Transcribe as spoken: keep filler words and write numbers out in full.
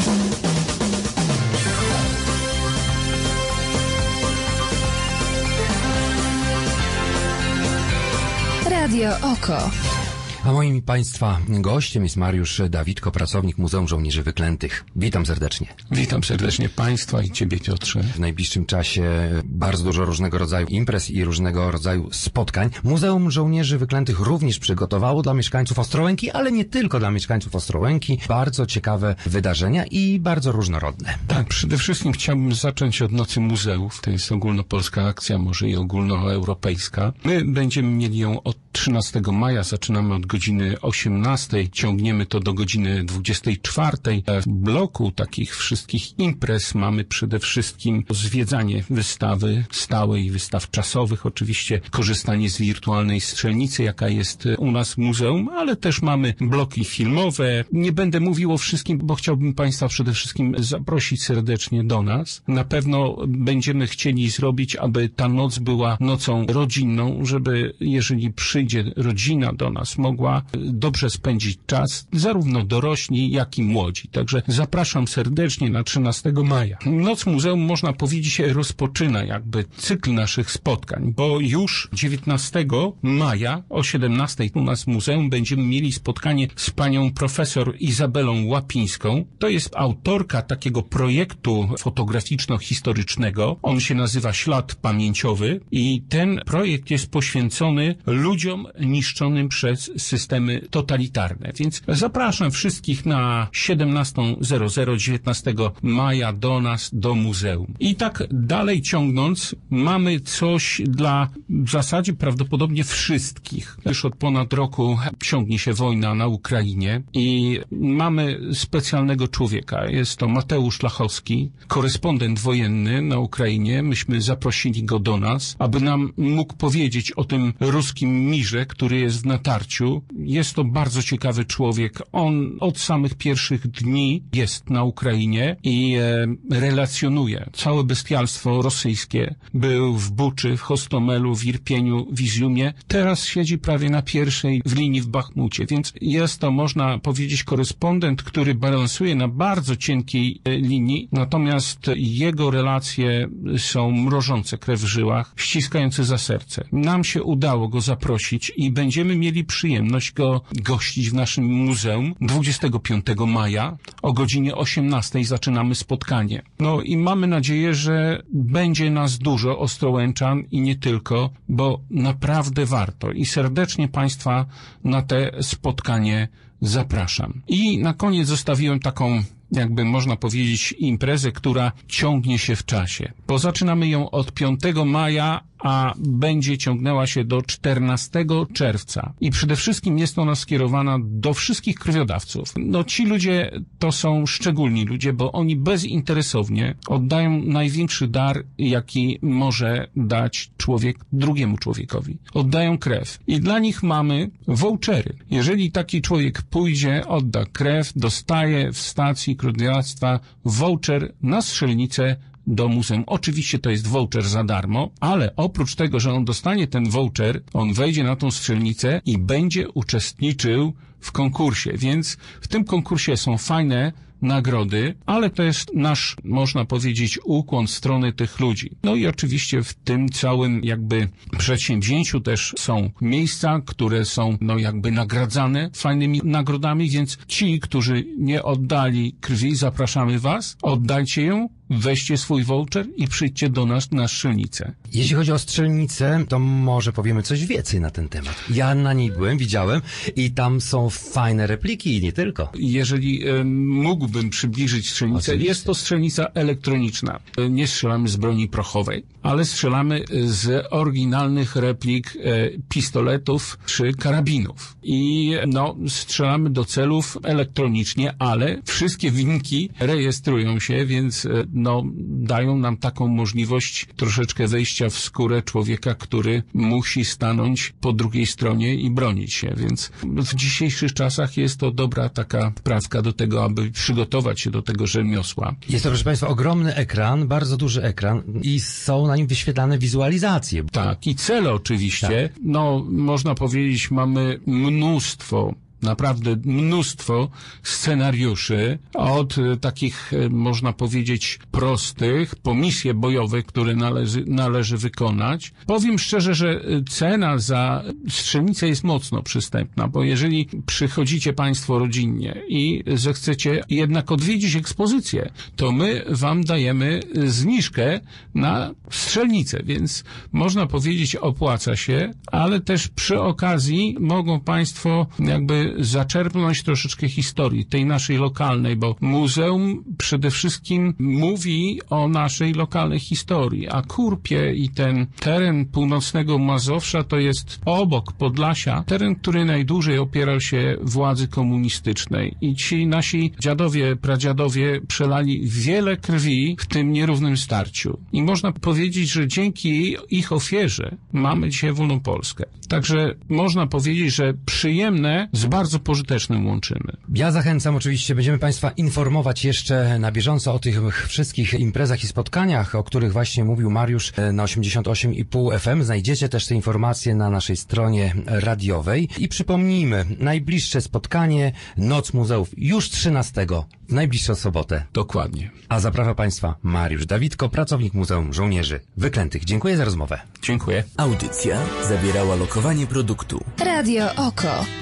Radio Oko. A moim Państwa gościem jest Mariusz Dawidko, pracownik Muzeum Żołnierzy Wyklętych. Witam serdecznie. Witam serdecznie Państwa i Ciebie, Piotrze. W najbliższym czasie bardzo dużo różnego rodzaju imprez i różnego rodzaju spotkań. Muzeum Żołnierzy Wyklętych również przygotowało dla mieszkańców Ostrołęki, ale nie tylko dla mieszkańców Ostrołęki, bardzo ciekawe wydarzenia i bardzo różnorodne. Tak, przede wszystkim chciałbym zacząć od Nocy Muzeów. To jest ogólnopolska akcja, może i ogólnoeuropejska. My będziemy mieli ją od trzynastego maja, zaczynamy od godziny osiemnastej, ciągniemy to do godziny dwudziestej czwartej. W bloku takich wszystkich imprez mamy przede wszystkim zwiedzanie wystawy stałej, wystaw czasowych, oczywiście korzystanie z wirtualnej strzelnicy, jaka jest u nas w muzeum, ale też mamy bloki filmowe. Nie będę mówił o wszystkim, bo chciałbym Państwa przede wszystkim zaprosić serdecznie do nas. Na pewno będziemy chcieli zrobić, aby ta noc była nocą rodzinną, żeby jeżeli przyjdzie rodzina do nas, mogła dobrze spędzić czas, zarówno dorośli, jak i młodzi. Także zapraszam serdecznie na trzynastego maja. Noc Muzeum, można powiedzieć, rozpoczyna jakby cykl naszych spotkań, bo już dziewiętnastego maja o siedemnastej u nas w muzeum będziemy mieli spotkanie z panią profesor Izabelą Łapińską. To jest autorka takiego projektu fotograficzno-historycznego. On się nazywa Ślad Pamięciowy i ten projekt jest poświęcony ludziom niszczonym przez systemy totalitarne. Więc zapraszam wszystkich na siedemnastą dziewiętnastego maja do nas, do muzeum. I tak dalej ciągnąc, mamy coś dla w zasadzie prawdopodobnie wszystkich. Już od ponad roku ciągnie się wojna na Ukrainie i mamy specjalnego człowieka. Jest to Mateusz Lachowski, korespondent wojenny na Ukrainie. Myśmy zaprosili go do nas, aby nam mógł powiedzieć o tym ruskim mirze, który jest w natarciu. Jest to bardzo ciekawy człowiek. On od samych pierwszych dni jest na Ukrainie i e, relacjonuje całe bestialstwo rosyjskie. Był w Buczy, w Hostomelu, w Irpieniu, w Iziumie. Teraz siedzi prawie na pierwszej w linii w Bachmucie, więc jest to, można powiedzieć, korespondent, który balansuje na bardzo cienkiej e, linii, natomiast jego relacje są mrożące krew w żyłach, ściskające za serce. Nam się udało go zaprosić i będziemy mieli przyjemność go gościć w naszym muzeum dwudziestego piątego maja. O godzinie osiemnastej zaczynamy spotkanie. No i mamy nadzieję, że będzie nas dużo, ostrołęczan i nie tylko, bo naprawdę warto i serdecznie Państwa na te spotkanie zapraszam. I na koniec zostawiłem taką, jakby można powiedzieć, imprezę, która ciągnie się w czasie. Bo zaczynamy ją od piątego maja, a będzie ciągnęła się do czternastego czerwca. I przede wszystkim jest ona skierowana do wszystkich krwiodawców. No ci ludzie to są szczególni ludzie, bo oni bezinteresownie oddają największy dar, jaki może dać człowiek drugiemu człowiekowi. Oddają krew. I dla nich mamy vouchery. Jeżeli taki człowiek pójdzie, odda krew, dostaje w stacji krwiodawstwa voucher na strzelnicę do muzeum. Oczywiście to jest voucher za darmo, ale oprócz tego, że on dostanie ten voucher, on wejdzie na tą strzelnicę i będzie uczestniczył w konkursie. Więc w tym konkursie są fajne nagrody, ale to jest nasz, można powiedzieć, ukłon w stronę tych ludzi. No i oczywiście w tym całym jakby przedsięwzięciu też są miejsca, które są no jakby nagradzane fajnymi nagrodami, więc ci, którzy nie oddali krwi, zapraszamy Was, oddajcie ją, weźcie swój voucher i przyjdźcie do nas na strzelnicę. Jeśli chodzi o strzelnicę, to może powiemy coś więcej na ten temat. Ja na niej byłem, widziałem i tam są fajne repliki i nie tylko. Jeżeli e, mógłbym przybliżyć strzelnicę, Oczywiście. Jest to strzelnica elektroniczna. Nie strzelamy z broni prochowej, ale strzelamy z oryginalnych replik e, pistoletów czy karabinów. I no, strzelamy do celów elektronicznie, ale wszystkie wyniki rejestrują się, więc e, no, dają nam taką możliwość troszeczkę wejścia w skórę człowieka, który musi stanąć po drugiej stronie i bronić się, więc w dzisiejszych czasach jest to dobra taka prawka do tego, aby przygotować się do tego rzemiosła. Jest to, proszę Państwa, ogromny ekran, bardzo duży ekran i są na nim wyświetlane wizualizacje. Tak, i cele oczywiście, tak. No można powiedzieć, mamy mnóstwo naprawdę mnóstwo scenariuszy, od e, takich, e, można powiedzieć, prostych, po misje bojowe, które należy, należy wykonać. Powiem szczerze, że cena za strzelnicę jest mocno przystępna, bo jeżeli przychodzicie Państwo rodzinnie i zechcecie jednak odwiedzić ekspozycję, to my Wam dajemy zniżkę na strzelnicę, więc można powiedzieć, opłaca się, ale też przy okazji mogą Państwo jakby zaczerpnąć troszeczkę historii tej naszej lokalnej, bo muzeum przede wszystkim mówi o naszej lokalnej historii, a Kurpie i ten teren północnego Mazowsza to jest obok Podlasia teren, który najdłużej opierał się władzy komunistycznej i ci nasi dziadowie, pradziadowie przelali wiele krwi w tym nierównym starciu. I można powiedzieć, że dzięki ich ofierze mamy dzisiaj wolną Polskę. Także można powiedzieć, że przyjemne z bardzo pożytecznym łączymy. Ja zachęcam oczywiście, będziemy Państwa informować jeszcze na bieżąco o tych wszystkich imprezach i spotkaniach, o których właśnie mówił Mariusz na osiemdziesiąt osiem i pół F M. Znajdziecie też te informacje na naszej stronie radiowej. I przypomnijmy, najbliższe spotkanie Noc Muzeów już trzynastego, w najbliższą sobotę. Dokładnie. A zaprasza Państwa Mariusz Dawidko, pracownik Muzeum Żołnierzy Wyklętych. Dziękuję za rozmowę. Dziękuję. Audycja zawierała lokowanie produktu. Radio Oko.